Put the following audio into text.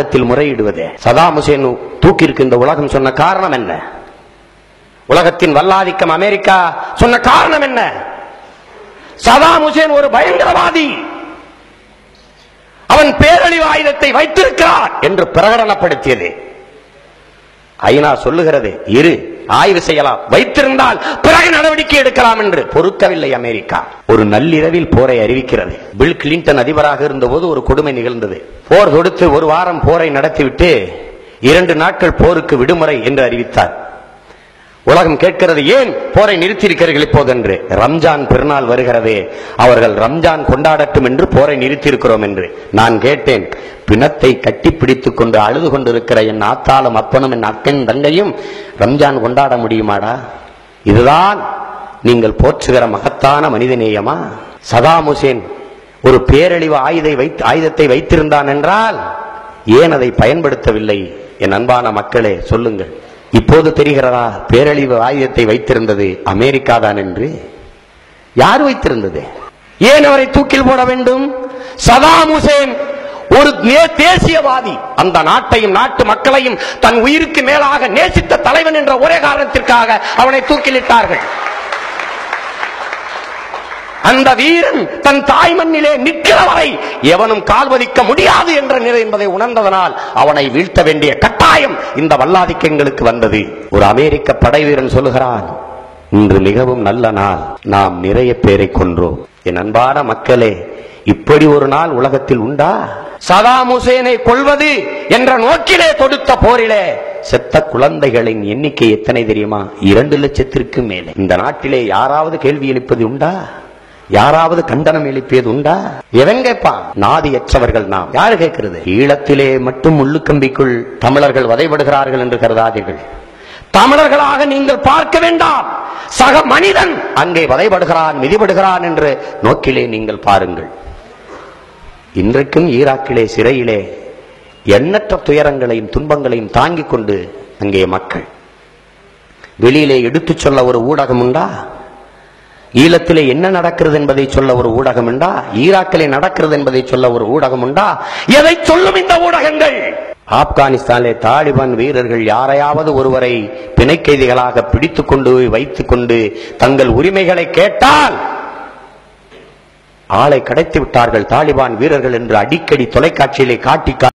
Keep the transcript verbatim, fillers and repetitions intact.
யாரிடத்தில் முறையிடுவது? Saddam Hussein தூக்கிற்கு இந்த உலகம் சொன்ன காரணம் என்ன? உலகத்தின் வல்லாதிக்கம் அமெரிக்கா சொன்ன காரணம் என்ன? சதாம் ஹுசேன் ஒரு பயங்கரவாதி, அவன் பேரழிவு ஆயுதத்தை வைத்திருக்கிறார் என்று பிரகடனப்படுத்தியது. ஐநா சொல்லுகிறது, இரு ஆய்வு செய்யலாம், வைத்திருந்தால் பிறகு நடவடிக்கை எடுக்கலாம் என்று. பொறுக்கவில்லை அமெரிக்கா. ஒரு நள்ளிரவில் போரை அறிவிக்கிறது. பில் கிளின்டன் அதிபராக இருந்தபோது ஒரு கொடுமை நிகழ்ந்தது. போர் தொடுத்து ஒரு வாரம் போரை நடத்திவிட்டு இரண்டு நாட்கள் போருக்கு விடுமுறை என்று அறிவித்தார். உலகம் கேட்கிறது, ஏன் போரை நிறுத்தியிருக்கிறீர்கள் இப்போது என்று. ரம்ஜான் பெருநாள் வருகிறது, அவர்கள் ரம்ஜான் கொண்டாடட்டும் என்று போரை நிறுத்தியிருக்கிறோம் என்று. நான் கேட்டேன், பிணத்தை கட்டிப்பிடித்துக் கொண்டு அழுது கொண்டிருக்கிற என் ஆத்தாலும் அப்பனும் என் அக்கன் தங்கையும் ரம்ஜான் கொண்டாட முடியுமாடா? இதுதான் நீங்கள் போற்றுகிற மகத்தான மனிதநேயமா? சதாம் ஹுசேன் ஒரு பேரழிவு ஆயுதை வைத்து ஆயுதத்தை வைத்திருந்தான் என்றால் ஏன் அதை பயன்படுத்தவில்லை? என் அன்பான மக்களே சொல்லுங்கள். இப்போது தெரிகிறதா பேரழிவு ஆயுதத்தை வைத்திருந்தது அமெரிக்கா தான் என்று? யார் வைத்திருந்தது? ஏன் அவரை தூக்கில் போட வேண்டும்? சதாம் ஹுசேன் ஒரு தேசியவாதி, அந்த நாட்டையும் நாட்டு மக்களையும் தன் உயிருக்கு மேலாக நேசித்த தலைவன் என்ற ஒரே காரணத்திற்காக அவனை தூக்கிலிட்டார்கள். அந்த வீரன் தன் தாய் மண்ணிலே நிற்கிற வரை எவனும் கால்வதிக்க முடியாது என்ற நிலை என்பதை உணர்ந்ததனால் அவனை வீழ்த்த வேண்டிய கட்டாயம் இந்த வல்லாதிக்கங்களுக்கு வந்தது. ஒரு அமெரிக்க படை வீரன் சொல்லுகிறான், இன்று மிகவும் நல்ல நாள், நாம் நிறைய பேரை கொன்றோம். என் அன்பான மக்களே, இப்படி ஒரு நாள் உலகத்தில் உண்டா? சதாம் ஹுசேனை கொல்வது என்ற நோக்கிலே தொடுத்த போரிலே செத்த குழந்தைகளின் எண்ணிக்கை எத்தனை தெரியுமா? இரண்டு லட்சத்திற்கு மேலே. இந்த நாட்டிலே யாராவது கேள்வி எழுப்பது உண்டா? யாராவது கண்டனம் எழுப்பியது உண்டா? எவன் கேட்பான்? நாதியற்றவர்கள் நாம். யாரு கேட்கிறது? ஈழத்திலே மட்டும் முள்ளுக்கம்பிக்குள் தமிழர்கள் வதைபடுகிறார்கள் என்று கருதாதீர்கள். தமிழர்களாக நீங்கள் பார்க்க வேண்டாம், சக மனிதன் அங்கே வதைபடுகிறான், மிதிபடுகிறான் என்று நோக்கிலே நீங்கள் பாருங்கள். இன்றைக்கும் ஈராக்கிலே சிறையிலே எண்ணற்ற துயரங்களையும் துன்பங்களையும் தாங்கிக் கொண்டு அங்கே மக்கள். வெளியிலே எடுத்துச் சொல்ல ஒரு ஊடகம் உண்டா? ஈழத்திலே என்ன நடக்கிறது என்பதை சொல்ல ஒரு ஊடகம் உண்டா? ஈராக்கிலே நடக்கிறது என்பதை சொல்ல ஒரு ஊடகம் உண்டா? எதை சொல்லும் இந்த ஊடகங்கள்? ஆப்கானிஸ்தானிலே தாலிபான் வீரர்கள் யாரையாவது ஒருவரை பிணை கைதிகளாக பிடித்துக் கொண்டு வைத்துக் கொண்டு தங்கள் உரிமைகளை கேட்டால் ஆளை கடத்தி விட்டார்கள் தாலிபான் வீரர்கள் என்று அடிக்கடி தொலைக்காட்சியிலே காட்டி